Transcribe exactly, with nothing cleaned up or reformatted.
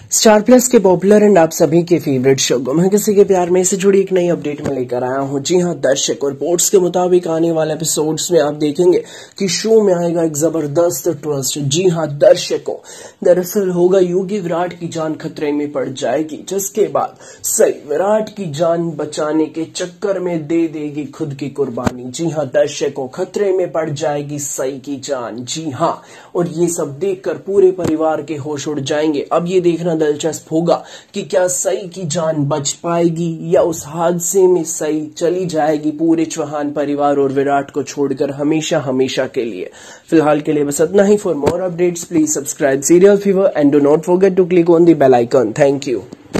Star Plus के popular and आप सभी के फेवरेट शो गुम है किसी के प्यार में से जुड़ी एक नई अपडेट में लेकर आया हूं। जी हां दर्शक, रिपोर्ट्स के मुताबिक आने वाले एपिसोड्स में आप देखेंगे कि शो में आएगा एक जबरदस्त ट्विस्ट। जी हां दर्शकों, दरअसल होगा यूं कि विराट की जान खतरे में पड़ जाएगी, जिसके बाद सई विराट की जान बचाने के चक्कर में दे देगी खुद की कुर्बानी। जी हां दर्शकों, खतरे में पड़ जाएगी सई की जान। जी हां, और ये सब देखकर पूरे परिवार के होश उड़ जाएंगे। अब ये देखना दिलचस्प होगा कि क्या सई की जान बच पाएगी या उस हादसे में सई चली जाएगी पूरे चौहान परिवार और विराट को छोड़कर हमेशा हमेशा के लिए। फिलहाल के लिए बस इतना ही। For more updates please subscribe serial fever and do not forget to click on the bell icon. Thank you.